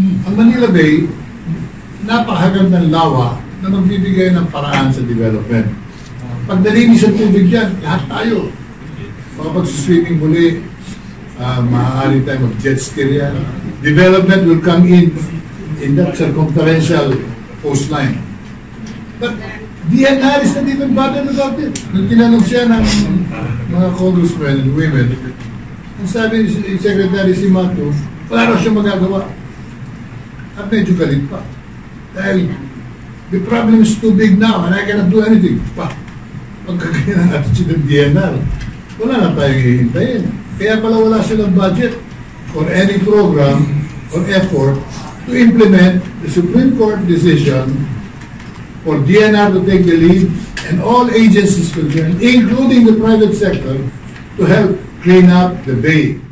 Ang Manila Bay, napakagandang lawa na magbibigay ng paraan sa development. Pag nalinis ang tubig yan, lahat tayo. Makapag-swimming muli, maaari tayo mag-jet ski yan. Development will come in that circumferential coastline. But DNR is not even bothered about it. Nung tinanong siya ng mga congressmen and women, ang sabi ni Secretary Simato, wala raw siya magagawa. At medyo galit pa. Dahil the problem is too big now and I cannot do anything. Pagkakaya ng attitude ng DNR, wala na tayong hihintayin. Kaya pala wala silang budget for any program or effort to implement the Supreme Court decision for DNR to take the lead and all agencies concerned, including the private sector, to help clean up the bay.